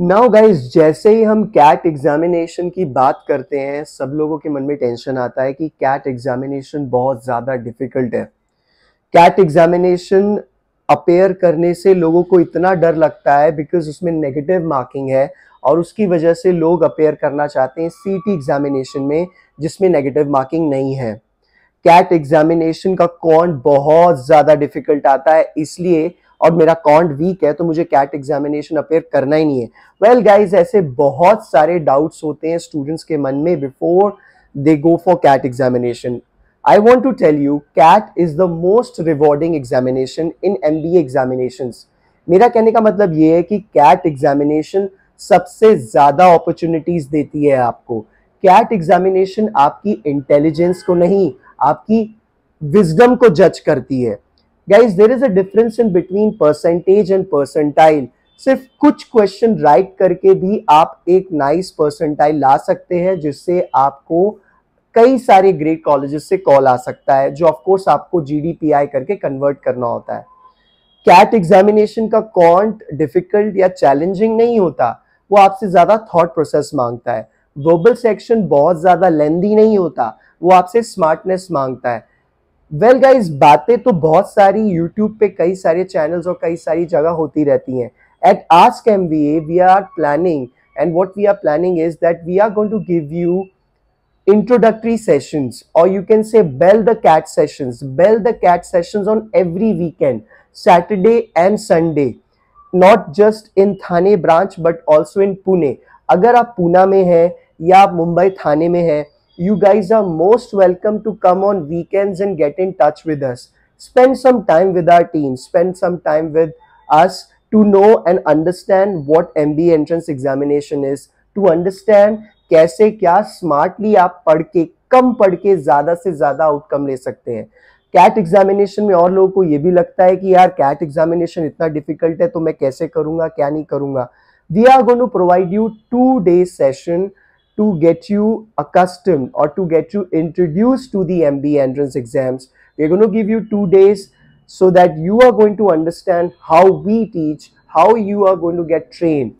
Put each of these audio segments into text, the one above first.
Now guys, जैसे ही हम cat examination की बात करते हैं सब लोगों के मन में टेंशन आता है कि कैट एग्जामिनेशन बहुत ज़्यादा डिफिकल्ट है। कैट एग्जामिनेशन अपेयर करने से लोगों को इतना डर लगता है बिकॉज उसमें नेगेटिव मार्किंग है और उसकी वजह से लोग अपेयर करना चाहते हैं सीटी एग्जामिनेशन में जिसमें नेगेटिव मार्किंग नहीं है। कैट एग्जामिनेशन का कॉन्ट बहुत ज़्यादा डिफिकल्ट आता है, इसलिए और मेरा कॉन्ट वीक है तो मुझे कैट एग्जामिनेशन अपेयर करना ही नहीं है। वेल गाइज, ऐसे बहुत सारे डाउट्स होते हैं स्टूडेंट्स के मन में before they go for CAT examination. I want to tell you, CAT is the most rewarding examination in MBA examinations. मेरा कहने का मतलब ये है कि CAT एग्जामिनेशन सबसे ज़्यादा अपॉर्चुनिटीज देती है आपको। CAT एग्जामिनेशन आपकी इंटेलिजेंस को नहीं, आपकी विजडम को जज करती है। Guys, there is a difference in between percentage and percentile. सिर्फ कुछ क्वेश्चन राइट करके भी आप एक नाइस परसेंटाइल ला सकते हैं जिससे आपको कई सारे ग्रेट कॉलेजेस से कॉल आ सकता है, जो ऑफ कोर्स आपको जीडीपीआई करके कन्वर्ट करना होता है। कैट एग्जामिनेशन का कॉन्ट डिफिकल्ट या चैलेंजिंग नहीं होता, वो आपसे ज्यादा थॉट प्रोसेस मांगता है। वर्बल सेक्शन बहुत ज्यादा लेंदी नहीं होता, वो आपसे स्मार्टनेस मांगता है। वेल गाइज, बातें तो बहुत सारी यूट्यूब पे कई सारे चैनल्स और कई सारी जगह होती रहती हैं। At ask MBA we are planning and what we are planning is that we are going to give you introductory sessions, or you can say bell the cat sessions on every weekend, Saturday and Sunday, not just in Thane branch but also in Pune. अगर आप पूना में हैं या आप मुंबई थाने में हैं, you guys are most welcome to come on weekends and get in touch with us. Spend some time with our team, spend some time with us to know and understand what MBA entrance examination is, to understand कैसे क्या smartly आप पढ़ के कम पढ़ के ज्यादा से ज्यादा आउटकम ले सकते हैं। कैट एग्जामिनेशन में और लोगों को ये भी लगता है कि यार कैट एग्जामिनेशन इतना डिफिकल्ट है तो मैं कैसे करूंगा, क्या नहीं करूंगा। We are going to provide you 2 day session to get you accustomed or to get you introduced to the MBA entrance exams. We're going to give you 2 days so that you are going to understand how we teach, how you are going to get trained.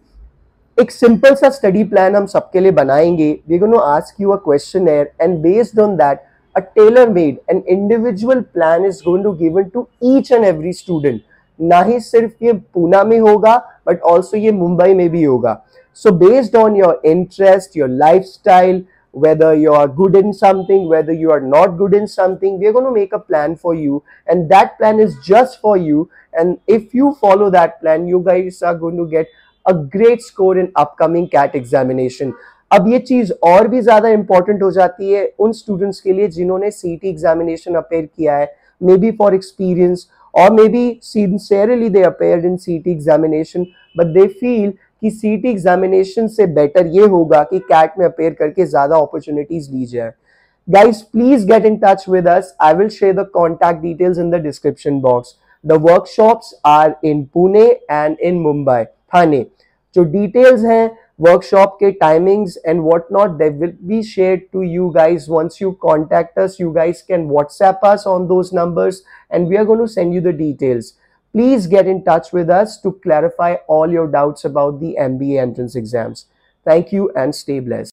एक simple सा study plan हम सबके लिए बनाएंगे। We going to ask you a questionnaire and based on that a tailor made and individual plan is going to given to each and every student. ना ही सिर्फ ये पूना में होगा बट ऑल्सो ये मुंबई में भी होगा। So based on your interest, your lifestyle, whether you are good in something, whether you are not good in something, we are going to make a plan for you, and that plan is just for you. And if you follow that plan, you guys are going to get a great score in upcoming CAT examination. अब ये चीज और भी ज्यादा important हो जाती है उन स्टूडेंट्स के लिए जिन्होंने सीटी एग्जामिनेशन अपेयर किया है, मे बी फॉर एक्सपीरियंस और maybe sincerely they appeared in CT examination but they feel कि सीटी एग्जामिनेशन से बेटर ये होगा कि कैट में अपेयर करके ज्यादा अपॉर्चुनिटीज ली जाए। Guys, please get in touch with us. I will share the contact details in the description box. The workshops are in Pune and in Mumbai, Thane. जो details हैं workshop के timings and whatnot, they will be shared to you guys once you contact us. You guys can WhatsApp us on those numbers and we are going to send you the details. Please get in touch with us to clarify all your doubts about the MBA entrance exams. Thank you and stay blessed.